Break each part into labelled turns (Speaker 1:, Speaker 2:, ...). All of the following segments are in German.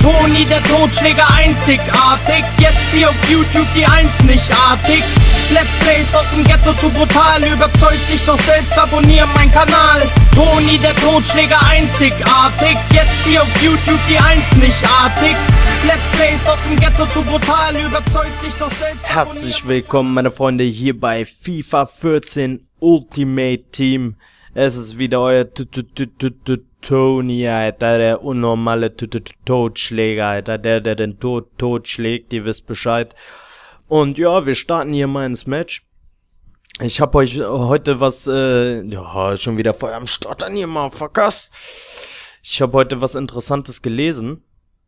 Speaker 1: Toni, der Totschläger, einzigartig. Jetzt hier auf YouTube die Eins nichtartig. Let's Plays aus dem Ghetto zu brutal. Überzeug dich doch selbst, abonniere meinen Kanal. Toni, der Totschläger, einzigartig. Jetzt hier auf YouTube die Eins nichtartig. Let's Plays aus dem Ghetto zu brutal. Überzeug dich doch selbst.
Speaker 2: Herzlich willkommen, meine Freunde, hier bei FIFA 14 Ultimate Team. Es ist wieder euer Toni, Alter, der unnormale Totschläger, Alter, der den Tod schlägt, ihr wisst Bescheid. Und ja, wir starten hier mal ins Match. Ich habe euch heute was, ja, schon wieder voll am Stottern hier, Motherfuckers. Ich habe heute was Interessantes gelesen.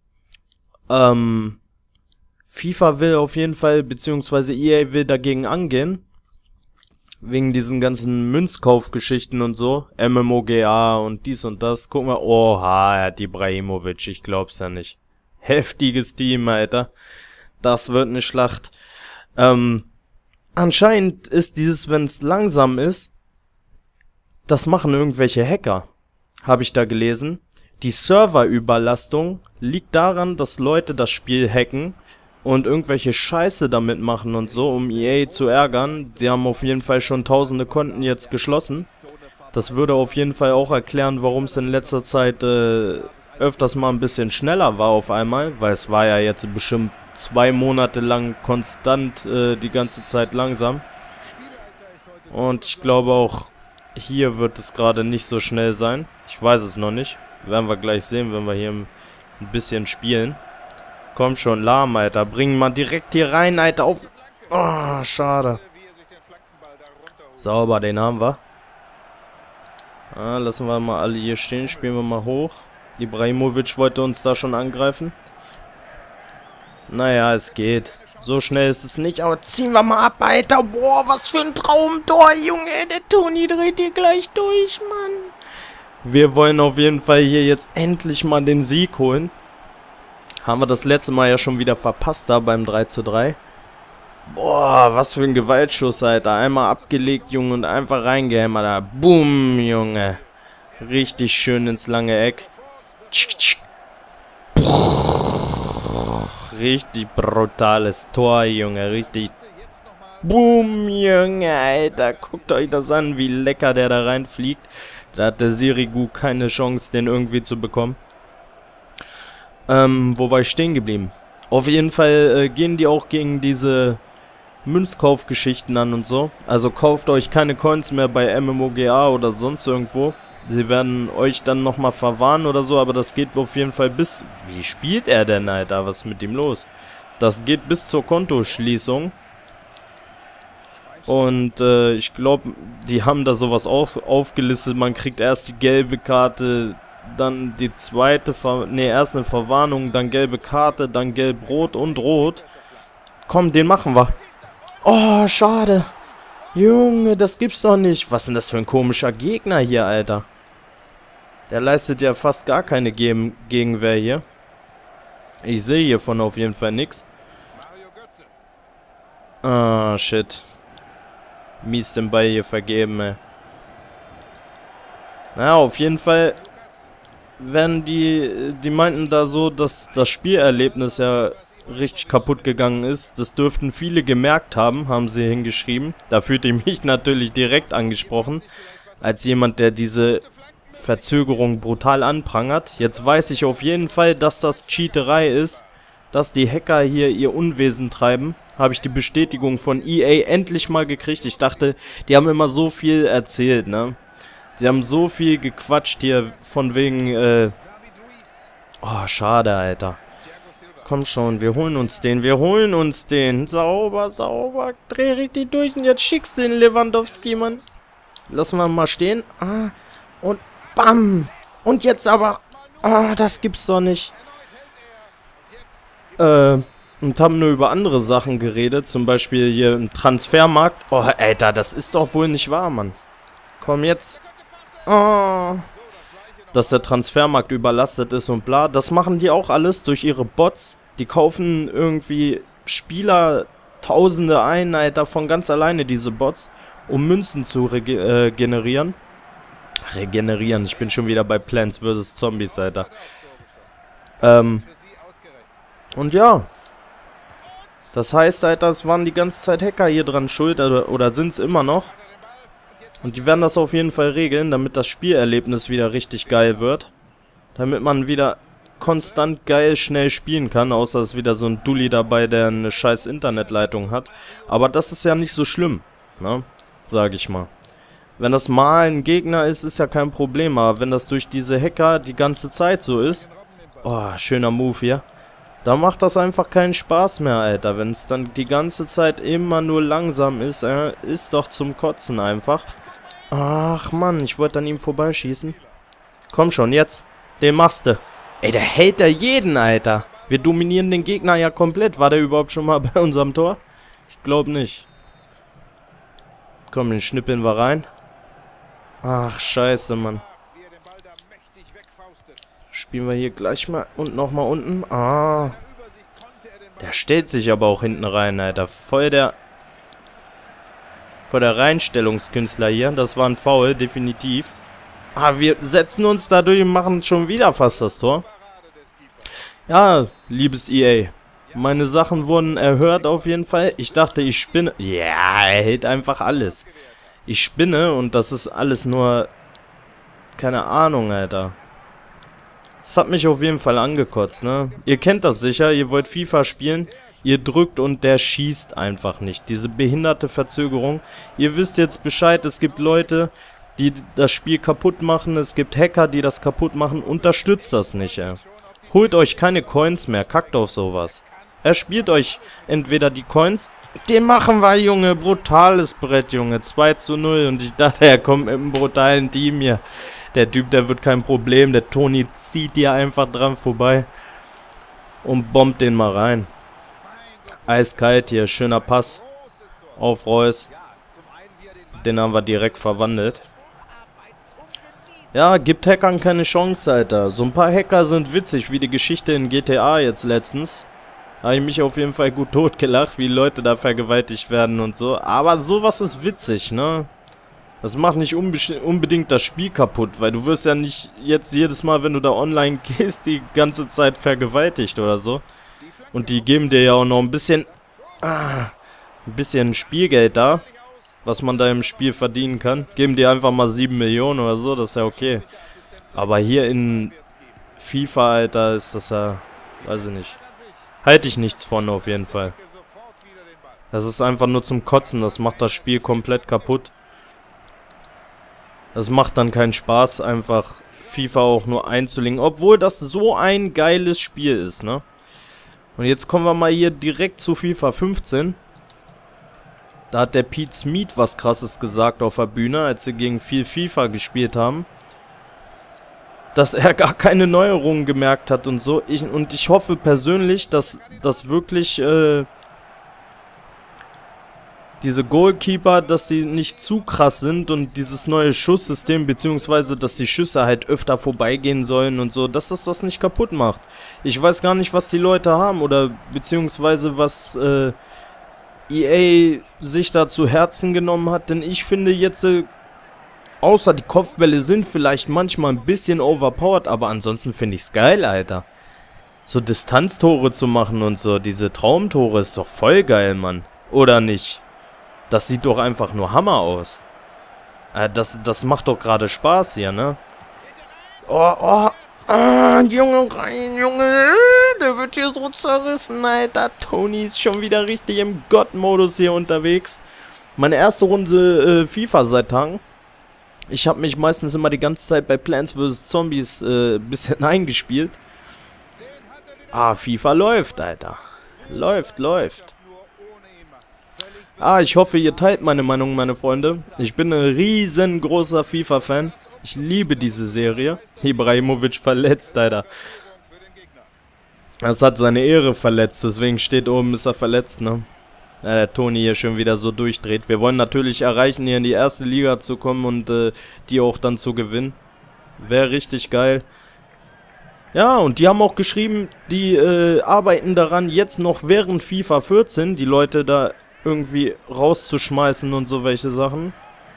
Speaker 2: FIFA will auf jeden Fall, beziehungsweise EA will dagegen angehen. Wegen diesen ganzen Münzkaufgeschichten und so. MMOGA und dies und das. Guck mal, oha, er hat Ibrahimovic, ich glaub's ja nicht. Heftiges Team, Alter. Das wird eine Schlacht. Anscheinend ist dieses, wenn's langsam ist, das machen irgendwelche Hacker. Habe ich da gelesen. Die Serverüberlastung liegt daran, dass Leute das Spiel hacken und irgendwelche Scheiße damit machen und so, um EA zu ärgern. Sie haben auf jeden Fall schon tausende Konten jetzt geschlossen. Das würde auf jeden Fall auch erklären, warum es in letzter Zeit öfters mal ein bisschen schneller war auf einmal, weil es war ja jetzt bestimmt 2 Monate lang konstant die ganze Zeit langsam. Und ich glaube auch hier wird es gerade nicht so schnell sein. Ich weiß es noch nicht. Werden wir gleich sehen, wenn wir hier ein bisschen spielen. Komm schon, lahm, Alter. Bringen wir direkt hier rein, Alter. Auf. Oh, schade. Sauber, den haben wir. Lassen wir mal alle hier stehen. Spielen wir mal hoch. Ibrahimovic wollte uns da schon angreifen. Naja, es geht. So schnell ist es nicht, aber ziehen wir mal ab, Alter. Boah, was für ein Traumtor, Junge. Der Toni dreht hier gleich durch, Mann. Wir wollen auf jeden Fall hier jetzt endlich mal den Sieg holen. Haben wir das letzte Mal ja schon wieder verpasst da beim 3:3. Boah, was für ein Gewaltschuss, Alter. Einmal abgelegt, Junge, und einfach reingehämmert, Alter. Boom, Junge. Richtig schön ins lange Eck. Richtig brutales Tor, Junge. Richtig. Boom, Junge, Alter. Guckt euch das an, wie lecker der da reinfliegt. Da hat der Sirigu keine Chance, den irgendwie zu bekommen. Wo war ich stehen geblieben? Auf jeden Fall gehen die auch gegen diese Münzkaufgeschichten an und so. Also kauft euch keine Coins mehr bei MMOGA oder sonst irgendwo. Sie werden euch dann nochmal verwarnen oder so, aber das geht auf jeden Fall bis... Wie spielt er denn, Alter? Was ist mit ihm los? Das geht bis zur Kontoschließung. Und ich glaube, die haben da sowas aufgelistet. Man kriegt erst die gelbe Karte, dann die zweite, erst eine Verwarnung, dann gelbe Karte, dann gelb-rot und rot. Komm, den machen wir. Oh, schade. Junge, das gibt's doch nicht. Was ist denn das für ein komischer Gegner hier, Alter? Der leistet ja fast gar keine Gegenwehr hier. Ich sehe hiervon auf jeden Fall nichts. Ah, shit. Mies den Ball hier vergeben, ey. Naja, auf jeden Fall werden die meinten da so, dass das Spielerlebnis ja richtig kaputt gegangen ist. Das dürften viele gemerkt haben, haben sie hingeschrieben. Da fühlte ich mich natürlich direkt angesprochen, als jemand, der diese Verzögerung brutal anprangert. Jetzt weiß ich auf jeden Fall, dass das Cheaterei ist, dass die Hacker hier ihr Unwesen treiben. Habe ich die Bestätigung von EA endlich mal gekriegt. Ich dachte, die haben immer so viel erzählt, ne? Sie haben so viel gequatscht hier von wegen, oh, schade, Alter. Komm schon, wir holen uns den, Sauber, sauber. Dreh richtig durch und jetzt schickst du den Lewandowski, Mann. Lassen wir mal stehen. Ah, und bam. Und jetzt aber, ah, das gibt's doch nicht. Und haben nur über andere Sachen geredet, zum Beispiel hier im Transfermarkt. Oh, Alter, das ist doch wohl nicht wahr, Mann. Komm jetzt. Oh. Dass der Transfermarkt überlastet ist und bla. Das machen die auch alles durch ihre Bots. Die kaufen irgendwie Spieler Tausende ein, Alter, von ganz alleine diese Bots, um Münzen zu generieren. Regenerieren, ich bin schon wieder bei Plants vs. Zombies, Alter. Und ja. Das heißt, Alter, es waren die ganze Zeit Hacker hier dran schuld, oder sind es immer noch. Und die werden das auf jeden Fall regeln, damit das Spielerlebnis wieder richtig geil wird. Damit man wieder konstant geil schnell spielen kann, außer es ist wieder so ein Dulli dabei, der eine scheiß Internetleitung hat. Aber das ist ja nicht so schlimm, ne? Sag ich mal. Wenn das mal ein Gegner ist, ist ja kein Problem, aber wenn das durch diese Hacker die ganze Zeit so ist, oh, schöner Move hier, dann macht das einfach keinen Spaß mehr, Alter. Wenn es dann die ganze Zeit immer nur langsam ist, ist doch zum Kotzen einfach. Ach Mann, ich wollte an ihm vorbeischießen. Komm schon, jetzt. Den machst du. Ey, der hält ja jeden, Alter. Wir dominieren den Gegner ja komplett. War der überhaupt schon mal bei unserem Tor? Ich glaube nicht. Komm, den schnippeln wir rein. Ach, scheiße, Mann. Spielen wir hier gleich mal und nochmal unten. Ah. Der stellt sich aber auch hinten rein, Alter. Voll der Reinstellungskünstler hier. Das war ein Foul, definitiv. Ah, wir setzen uns da durch und machen schon wieder fast das Tor. Ja, liebes EA. Meine Sachen wurden erhört auf jeden Fall. Ich dachte, ich spinne. Ja, er hält einfach alles. Ich spinne und das ist alles nur... Keine Ahnung, Alter. Das hat mich auf jeden Fall angekotzt, ne? Ihr kennt das sicher, ihr wollt FIFA spielen. Ihr drückt und der schießt einfach nicht. Diese behinderte Verzögerung. Ihr wisst jetzt Bescheid, es gibt Leute, die das Spiel kaputt machen. Es gibt Hacker, die das kaputt machen. Unterstützt das nicht, ey. Holt euch keine Coins mehr. Kackt auf sowas. Erspielt euch entweder die Coins. Den machen wir, Junge. Brutales Brett, Junge. 2:0. Und ich dachte, er kommt mit einem brutalen Team hier. Der Typ, der wird kein Problem. Der Toni zieht hier einfach dran vorbei. Und bombt den mal rein. Eiskalt hier. Schöner Pass. Auf Reus. Den haben wir direkt verwandelt. Ja, gibt Hackern keine Chance, Alter. So ein paar Hacker sind witzig, wie die Geschichte in GTA jetzt letztens. Da habe ich mich auf jeden Fall gut totgelacht, wie Leute da vergewaltigt werden und so. Aber sowas ist witzig, ne? Das macht nicht unbedingt das Spiel kaputt, weil du wirst ja nicht jetzt jedes Mal, wenn du da online gehst, die ganze Zeit vergewaltigt oder so. Und die geben dir ja auch noch ein bisschen Spielgeld da, was man da im Spiel verdienen kann. Geben dir einfach mal 7 Millionen oder so, das ist ja okay. Aber hier in FIFA, Alter, ist das ja, weiß ich nicht. Halte ich nichts von auf jeden Fall. Das ist einfach nur zum Kotzen, das macht das Spiel komplett kaputt. Das macht dann keinen Spaß, einfach FIFA auch nur einzulegen, obwohl das so ein geiles Spiel ist, ne? Und jetzt kommen wir mal hier direkt zu FIFA 15. Da hat der Pete Smith was Krasses gesagt auf der Bühne, als sie gegen viel FIFA gespielt haben. Dass er gar keine Neuerungen gemerkt hat und so. Ich hoffe persönlich, dass das wirklich diese Goalkeeper, dass die nicht zu krass sind und dieses neue Schusssystem, beziehungsweise dass die Schüsse halt öfter vorbeigehen sollen und so, dass das nicht kaputt macht. Ich weiß gar nicht, was die Leute haben oder beziehungsweise was EA sich da zu Herzen genommen hat, denn ich finde jetzt, außer die Kopfbälle sind vielleicht manchmal ein bisschen overpowered, aber ansonsten finde ich es geil, Alter. So Distanztore zu machen und so, diese Traumtore ist doch voll geil, Mann. Oder nicht? Das sieht doch einfach nur Hammer aus. Das macht doch gerade Spaß hier, ne? Junge, rein, Junge. Der wird hier so zerrissen, Alter. Toni ist schon wieder richtig im Gott-Modus hier unterwegs. Meine erste Runde FIFA seit Tagen. Ich habe mich meistens immer die ganze Zeit bei Plants vs. Zombies bisschen eingespielt. FIFA läuft, Alter. Läuft. Ich hoffe, ihr teilt meine Meinung, meine Freunde. Ich bin ein riesengroßer FIFA-Fan. Ich liebe diese Serie. Ibrahimovic verletzt, Alter. Das hat seine Ehre verletzt, deswegen steht oben, ist er verletzt, ne? Ja, der Toni hier schon wieder so durchdreht. Wir wollen natürlich erreichen, hier in die erste Liga zu kommen und die auch dann zu gewinnen. Wäre richtig geil. Ja, und die haben auch geschrieben, die arbeiten daran, jetzt noch während FIFA 14 die Leute da irgendwie rauszuschmeißen und so welche Sachen.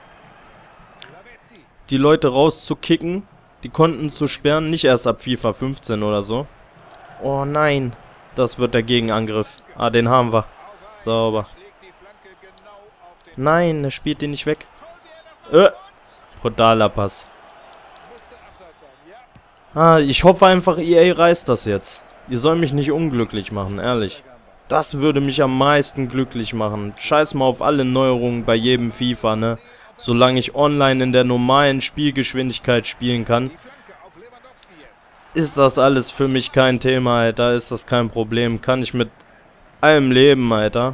Speaker 2: Die Leute rauszukicken, die Konten zu sperren, nicht erst ab FIFA 15 oder so. Oh nein, Das wird der Gegenangriff. Ah, den haben wir. Sauber. Nein, er spielt den nicht weg. Brutaler Pass. Ah, ich hoffe einfach, EA reißt das jetzt. Ihr sollt mich nicht unglücklich machen, ehrlich. Das würde mich am meisten glücklich machen. Scheiß mal auf alle Neuerungen bei jedem FIFA, ne? Solange ich online in der normalen Spielgeschwindigkeit spielen kann, ist das alles für mich kein Thema, Alter. Ist das kein Problem. Kann ich mit allem leben, Alter.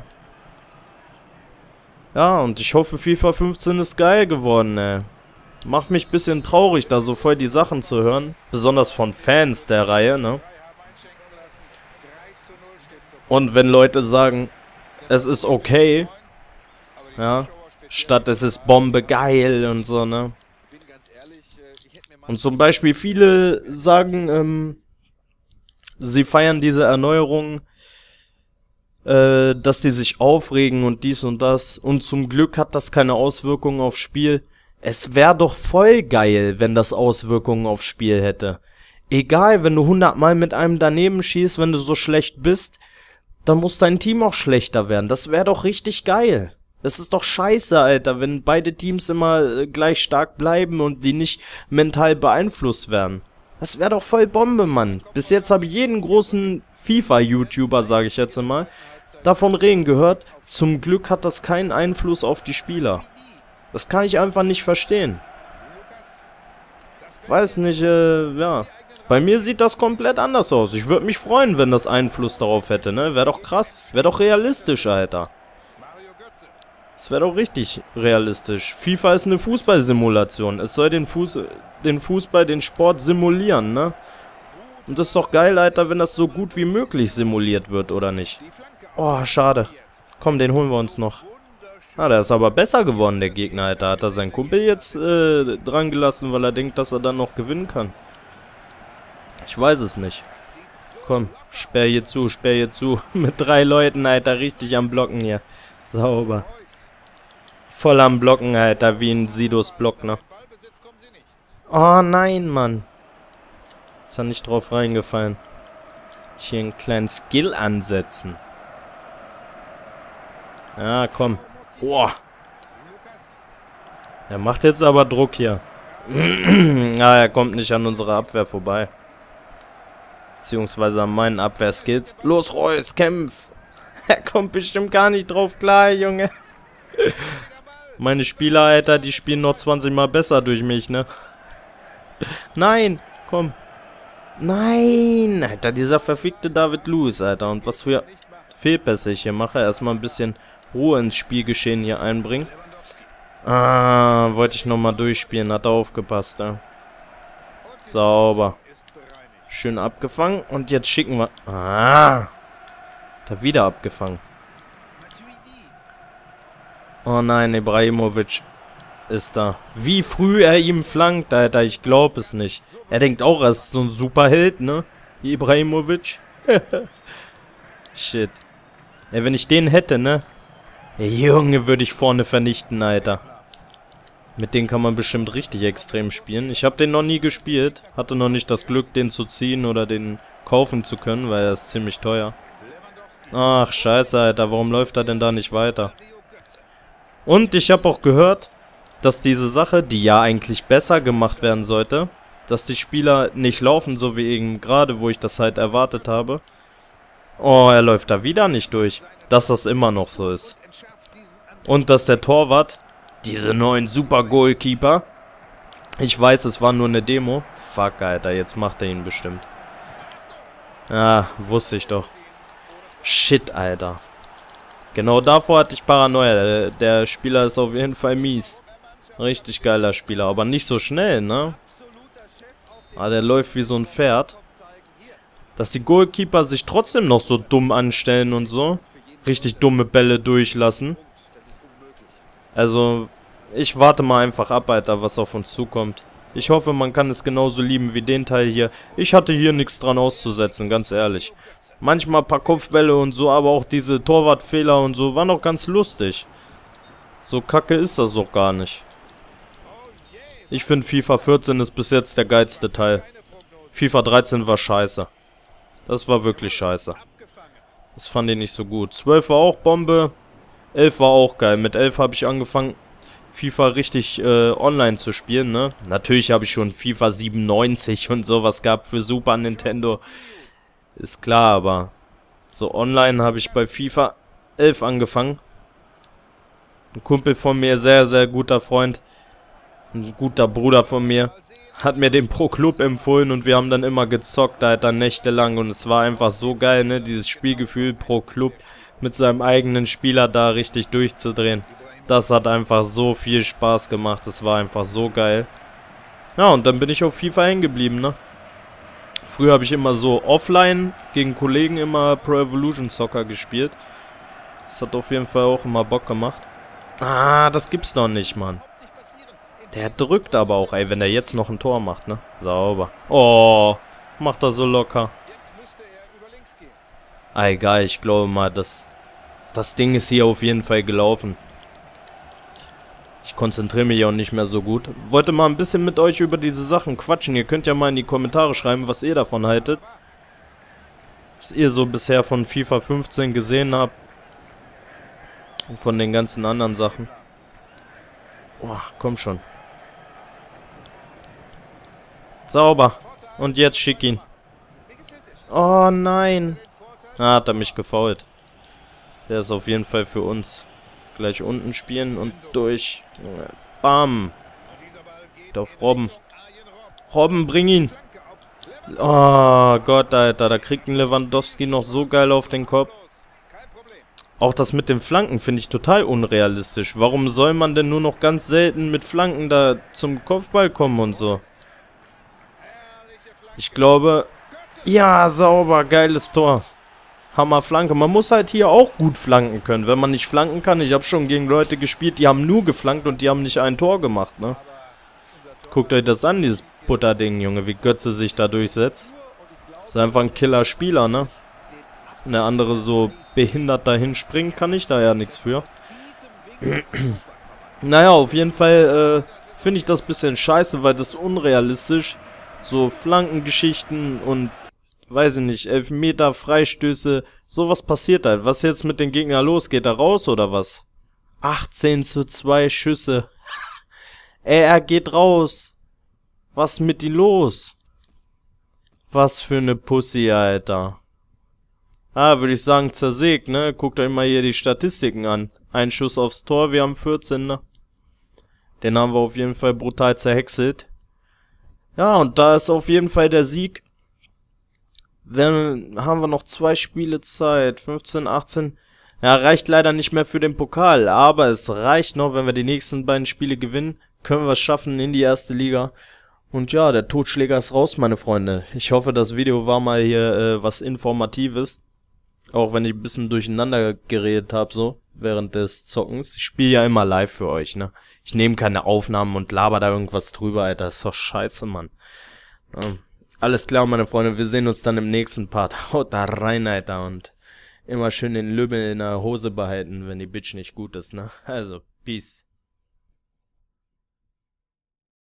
Speaker 2: Ja, und ich hoffe, FIFA 15 ist geil geworden, ey. Macht mich ein bisschen traurig, da so voll die Sachen zu hören. Besonders von Fans der Reihe, ne? Und wenn Leute sagen, es ist okay, ja, statt es ist Bombe geil und so, ne? Und zum Beispiel viele sagen, sie feiern diese Erneuerung, dass die sich aufregen und dies und das. Und zum Glück hat das keine Auswirkungen aufs Spiel. Es wäre doch voll geil, wenn das Auswirkungen aufs Spiel hätte. Egal, wenn du 100 Mal mit einem daneben schießt, wenn du so schlecht bist, dann muss dein Team auch schlechter werden. Das wäre doch richtig geil. Das ist doch scheiße, Alter, wenn beide Teams immer gleich stark bleiben und die nicht mental beeinflusst werden. Das wäre doch voll Bombe, Mann. Bis jetzt habe ich jeden großen FIFA-YouTuber, sage ich jetzt mal, davon reden gehört. Zum Glück hat das keinen Einfluss auf die Spieler. Das kann ich einfach nicht verstehen. Weiß nicht, ja. Bei mir sieht das komplett anders aus. Ich würde mich freuen, wenn das Einfluss darauf hätte, ne? Wäre doch krass. Wäre doch realistisch, Alter. Das wäre doch richtig realistisch. FIFA ist eine Fußballsimulation. Es soll den Fußball, den Sport simulieren, ne? Und das ist doch geil, Alter, wenn das so gut wie möglich simuliert wird, oder nicht? Oh, schade. Komm, den holen wir uns noch. Ah, der ist aber besser geworden, der Gegner, Alter. Hat er seinen Kumpel jetzt dran gelassen, weil er denkt, dass er dann noch gewinnen kann? Ich weiß es nicht. Komm, sperr hier zu, sperr hier zu. Mit 3 Leuten, Alter, richtig am Blocken hier. Sauber. Voll am Blocken, Alter, wie ein Sidos Block, ne? Oh nein, Mann. Ist da nicht drauf reingefallen. Hier einen kleinen Skill ansetzen. Ja, komm. Boah. Er macht jetzt aber Druck hier. Ah, er kommt nicht an unserer Abwehr vorbei. Beziehungsweise an meinen Abwehrskills. Los, Reus, kämpf! Er kommt bestimmt gar nicht drauf klar, Junge. Meine Spieler, Alter, die spielen noch 20 Mal besser durch mich, ne? Nein, komm. Nein, Alter, dieser verfickte David Luiz, Alter. Und was für Fehlpässe ich hier mache. Erstmal ein bisschen Ruhe ins Spielgeschehen hier einbringen. Ah, wollte ich nochmal durchspielen. Hat er aufgepasst, ja. Sauber. Schön abgefangen. Und jetzt schicken wir... Ah. Hat er wieder abgefangen. Oh nein, Ibrahimovic ist da. Wie früh er ihm flankt, Alter. Ich glaube es nicht. Er denkt auch, er ist so ein Superheld, ne? Ibrahimovic. Shit. Ey, wenn ich den hätte, ne? Junge, würde ich vorne vernichten, Alter. Mit denen kann man bestimmt richtig extrem spielen. Ich habe den noch nie gespielt. Hatte noch nicht das Glück, den zu ziehen oder den kaufen zu können, weil er ist ziemlich teuer. Ach, scheiße, Alter. Warum läuft er denn da nicht weiter? Und ich habe auch gehört, dass diese Sache, die ja eigentlich besser gemacht werden sollte, dass die Spieler nicht laufen, so wie eben gerade, wo ich das halt erwartet habe. Oh, er läuft da wieder nicht durch. Dass das immer noch so ist. Und dass der Torwart, diese neuen Super-Goalkeeper, ich weiß, es war nur eine Demo. Fuck, Alter, jetzt macht er ihn bestimmt. Ah, wusste ich doch. Shit, Alter. Genau davor hatte ich Paranoia. Der Spieler ist auf jeden Fall mies. Richtig geiler Spieler, aber nicht so schnell, ne? Ah, der läuft wie so ein Pferd. Dass die Goalkeeper sich trotzdem noch so dumm anstellen und so. Richtig dumme Bälle durchlassen. Also, ich warte mal einfach ab, Alter, was auf uns zukommt. Ich hoffe, man kann es genauso lieben wie den Teil hier. Ich hatte hier nichts dran auszusetzen, ganz ehrlich. Manchmal ein paar Kopfbälle und so, aber auch diese Torwartfehler und so waren auch ganz lustig. So kacke ist das auch gar nicht. Ich finde FIFA 14 ist bis jetzt der geilste Teil. FIFA 13 war scheiße. Das war wirklich scheiße. Das fand ich nicht so gut. 12 war auch Bombe. 11 war auch geil. Mit 11 habe ich angefangen, FIFA richtig online zu spielen, ne? Natürlich habe ich schon FIFA 97 und sowas gehabt für Super Nintendo. Ist klar, aber so online habe ich bei FIFA 11 angefangen. Ein Kumpel von mir, sehr, sehr guter Freund, ein guter Bruder von mir, hat mir den Pro Club empfohlen und wir haben dann immer gezockt, Alter, nächtelang. Und es war einfach so geil, ne? Dieses Spielgefühl Pro Club mit seinem eigenen Spieler da richtig durchzudrehen. Das hat einfach so viel Spaß gemacht. Das war einfach so geil. Ja, und dann bin ich auf FIFA hängen geblieben, ne? Früher habe ich immer so offline gegen Kollegen immer Pro Evolution Soccer gespielt. Das hat auf jeden Fall auch immer Bock gemacht. Ah, das gibt's doch nicht, Mann. Der drückt aber auch, ey, wenn er jetzt noch ein Tor macht, ne? Sauber. Oh, macht er so locker. Ah, egal, ich glaube mal, das Ding ist hier auf jeden Fall gelaufen. Ich konzentriere mich auch nicht mehr so gut. Wollte mal ein bisschen mit euch über diese Sachen quatschen. Ihr könnt ja mal in die Kommentare schreiben, was ihr davon haltet. Was ihr so bisher von FIFA 15 gesehen habt. Und von den ganzen anderen Sachen. Boah, komm schon. Sauber. Und jetzt schick ihn. Oh nein. Ah, hat er mich gefoult. Der ist auf jeden Fall für uns. Gleich unten spielen und durch. Bam. Auf Robben. Robben, bring ihn. Oh Gott, Alter. Da kriegt ein Lewandowski noch so geil auf den Kopf. Auch das mit den Flanken finde ich total unrealistisch. Warum soll man denn nur noch ganz selten mit Flanken da zum Kopfball kommen und so? Ich glaube... Ja, sauber, geiles Tor. Hammerflanke. Man muss halt hier auch gut flanken können. Wenn man nicht flanken kann, ich habe schon gegen Leute gespielt, die haben nur geflankt und die haben nicht ein Tor gemacht, ne? Guckt euch das an, dieses Butterding, Junge, wie Götze sich da durchsetzt. Ist einfach ein Killer-Spieler, ne? Wenn der andere so behindert dahin springt, kann ich da ja nichts für. Naja, auf jeden Fall finde ich das ein bisschen scheiße, weil das ist unrealistisch. So Flankengeschichten und, weiß ich nicht, Elfmeter, Freistöße, sowas passiert halt. Was jetzt mit den Gegnern los? Geht er raus oder was? 18:2 Schüsse. Ey, er geht raus. Was ist mit ihm los? Was für eine Pussy, Alter. Ah, würde ich sagen, zersägt, ne? Guckt euch mal hier die Statistiken an. Ein Schuss aufs Tor, wir haben 14, ne? Den haben wir auf jeden Fall brutal zerhäckselt. Ja, und da ist auf jeden Fall der Sieg. Dann haben wir noch 2 Spiele Zeit. 15, 18. Ja, reicht leider nicht mehr für den Pokal. Aber es reicht noch, wenn wir die nächsten beiden Spiele gewinnen. Können wir es schaffen in die erste Liga. Und ja, der Totschläger ist raus, meine Freunde. Ich hoffe, das Video war mal hier was Informatives. Auch wenn ich ein bisschen durcheinander geredet habe, so, während des Zockens. Ich spiele ja immer live für euch, ne? Ich nehme keine Aufnahmen und laber da irgendwas drüber, Alter. Das ist doch scheiße, Mann. Ja. Alles klar, meine Freunde. Wir sehen uns dann im nächsten Part. Haut da rein, Alter. Und immer schön den Lümmel in der Hose behalten, wenn die Bitch nicht gut ist, ne? Also, Peace.